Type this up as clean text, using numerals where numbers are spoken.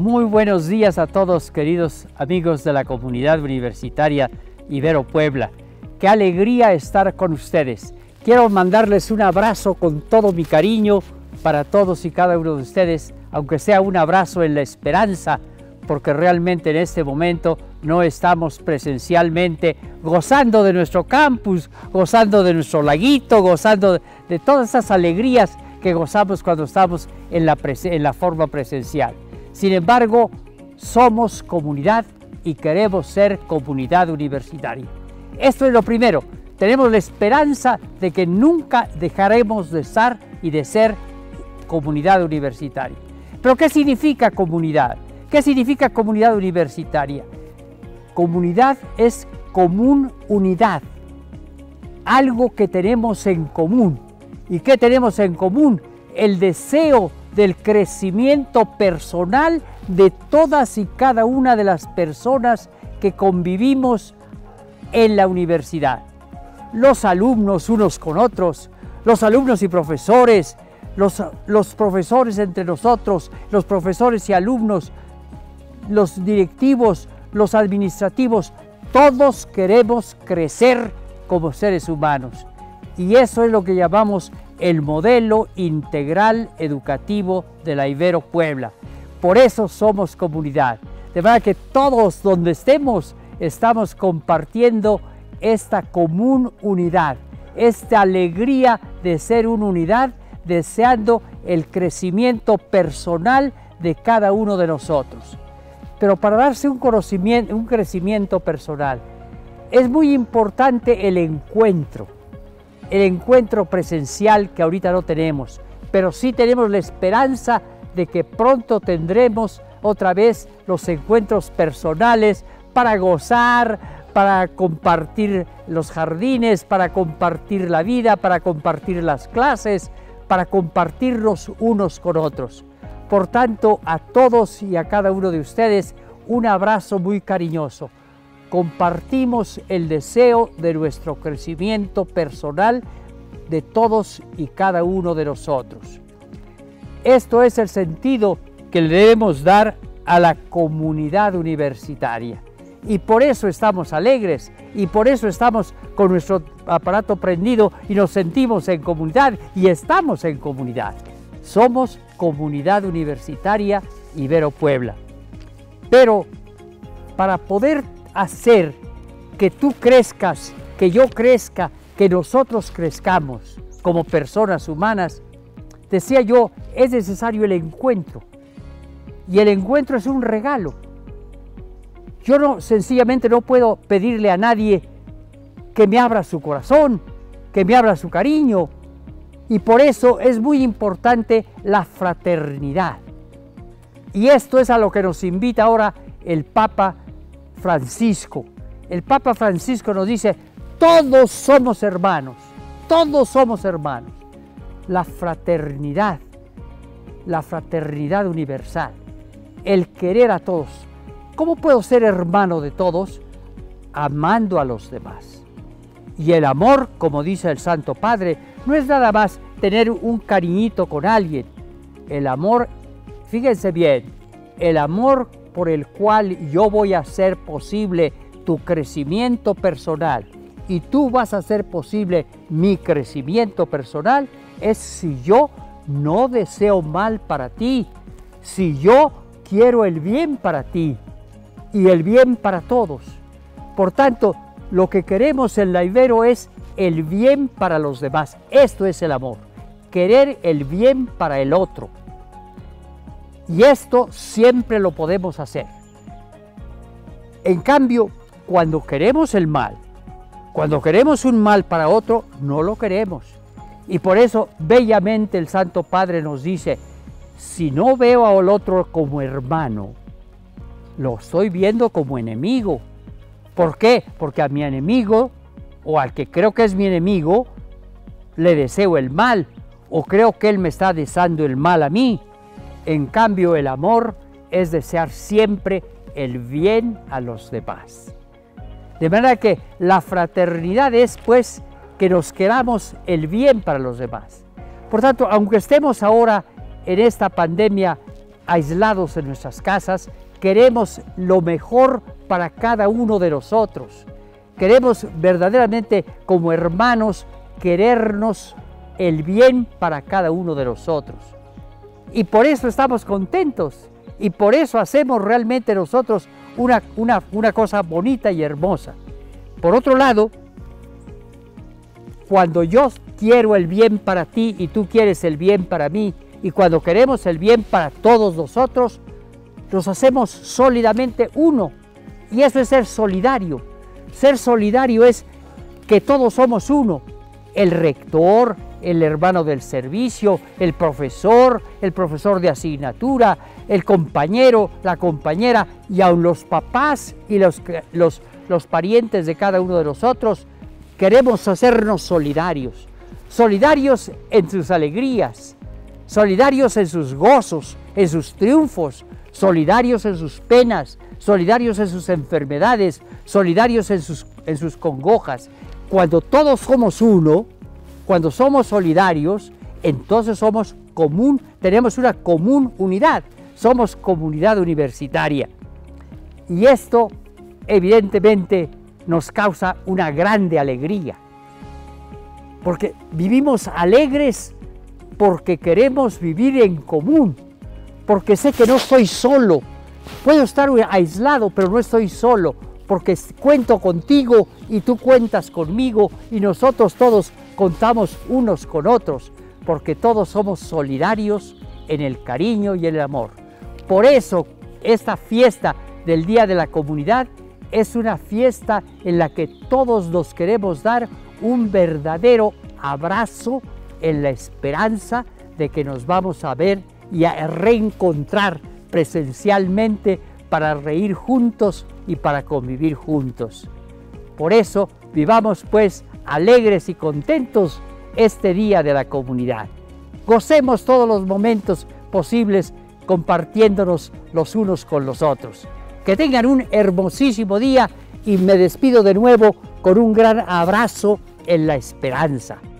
Muy buenos días a todos, queridos amigos de la comunidad universitaria Ibero Puebla. Qué alegría estar con ustedes. Quiero mandarles un abrazo con todo mi cariño para todos y cada uno de ustedes, aunque sea un abrazo en la esperanza, porque realmente en este momento no estamos presencialmente gozando de nuestro campus, gozando de nuestro laguito, gozando de todas esas alegrías que gozamos cuando estamos en la forma presencial. Sin embargo, somos comunidad y queremos ser comunidad universitaria. Esto es lo primero. Tenemos la esperanza de que nunca dejaremos de estar y de ser comunidad universitaria. ¿Pero qué significa comunidad? ¿Qué significa comunidad universitaria? Comunidad es común unidad, algo que tenemos en común. ¿Y qué tenemos en común? El deseo del crecimiento personal de todas y cada una de las personas que convivimos en la universidad. Los alumnos unos con otros, los alumnos y profesores, los profesores entre nosotros, los profesores y alumnos, los directivos, los administrativos, todos queremos crecer como seres humanos. Y eso es lo que llamamos el modelo integral educativo de la Ibero Puebla. Por eso somos comunidad. De manera que todos donde estemos, estamos compartiendo esta común unidad, esta alegría de ser una unidad, deseando el crecimiento personal de cada uno de nosotros. Pero para darse un crecimiento personal, es muy importante el encuentro presencial que ahorita no tenemos, pero sí tenemos la esperanza de que pronto tendremos otra vez los encuentros personales para gozar, para compartir los jardines, para compartir la vida, para compartir las clases, para compartirnos unos con otros. Por tanto, a todos y a cada uno de ustedes, un abrazo muy cariñoso. Compartimos el deseo de nuestro crecimiento personal de todos y cada uno de nosotros. Esto es el sentido que le debemos dar a la comunidad universitaria. Y por eso estamos alegres, y por eso estamos con nuestro aparato prendido y nos sentimos en comunidad y estamos en comunidad. Somos Comunidad Universitaria Ibero Puebla. Pero para poder hacer que tú crezcas, que yo crezca, que nosotros crezcamos como personas humanas, decía yo, es necesario el encuentro. Y el encuentro es un regalo. Yo sencillamente no puedo pedirle a nadie que me abra su corazón, que me abra su cariño. Y por eso es muy importante la fraternidad. Y esto es a lo que nos invita ahora el Papa Francisco. El Papa Francisco nos dice, todos somos hermanos, todos somos hermanos. La fraternidad universal, el querer a todos. ¿Cómo puedo ser hermano de todos? Amando a los demás. Y el amor, como dice el Santo Padre, no es nada más tener un cariñito con alguien. El amor, fíjense bien, el amor por el cual yo voy a hacer posible tu crecimiento personal y tú vas a hacer posible mi crecimiento personal, es si yo no deseo mal para ti, si yo quiero el bien para ti y el bien para todos. Por tanto, lo que queremos en la Ibero es el bien para los demás. Esto es el amor, querer el bien para el otro. Y esto siempre lo podemos hacer. En cambio, cuando queremos el mal, cuando queremos un mal para otro, no lo queremos. Y por eso, bellamente el Santo Padre nos dice, si no veo al otro como hermano, lo estoy viendo como enemigo. ¿Por qué? Porque a mi enemigo, o al que creo que es mi enemigo, le deseo el mal, o creo que él me está deseando el mal a mí. En cambio, el amor es desear siempre el bien a los demás. De manera que la fraternidad es, pues, que nos queramos el bien para los demás. Por tanto, aunque estemos ahora en esta pandemia aislados en nuestras casas, queremos lo mejor para cada uno de nosotros. Queremos verdaderamente como hermanos querernos el bien para cada uno de nosotros. Y por eso estamos contentos y por eso hacemos realmente nosotros una cosa bonita y hermosa. Por otro lado, cuando yo quiero el bien para ti y tú quieres el bien para mí, y cuando queremos el bien para todos nosotros, nos hacemos sólidamente uno. Y eso es ser solidario. Ser solidario es que todos somos uno. El rector, el hermano del servicio, el profesor de asignatura, el compañero, la compañera, y aun los papás y los parientes de cada uno de nosotros, queremos hacernos solidarios. Solidarios en sus alegrías, solidarios en sus gozos, en sus triunfos, solidarios en sus penas, solidarios en sus enfermedades, solidarios en sus congojas. Cuando todos somos uno, cuando somos solidarios, entonces tenemos una común unidad, somos comunidad universitaria. Y esto evidentemente nos causa una grande alegría, porque vivimos alegres porque queremos vivir en común, porque sé que no estoy solo. Puedo estar aislado, pero no estoy solo, porque cuento contigo y tú cuentas conmigo y nosotros todos contamos unos con otros, porque todos somos solidarios en el cariño y en el amor. Por eso esta fiesta del Día de la Comunidad es una fiesta en la que todos nos queremos dar un verdadero abrazo en la esperanza de que nos vamos a ver y a reencontrar presencialmente para reír juntos y para convivir juntos. Por eso vivamos pues alegres y contentos este Día de la Comunidad. Gocemos todos los momentos posibles compartiéndonos los unos con los otros. Que tengan un hermosísimo día y me despido de nuevo con un gran abrazo en la esperanza.